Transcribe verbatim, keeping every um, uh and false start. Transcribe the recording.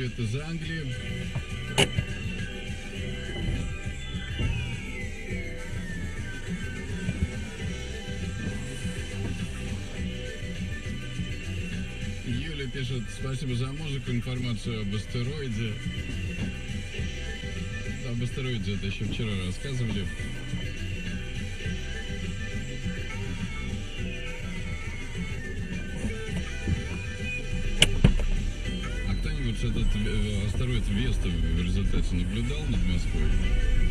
привет из Англии. Юля пишет: спасибо за музыку, информацию об астероиде. Об астероиде это еще вчера рассказывали. А кто-нибудь этот астероид Веста в результате наблюдал над Москвой?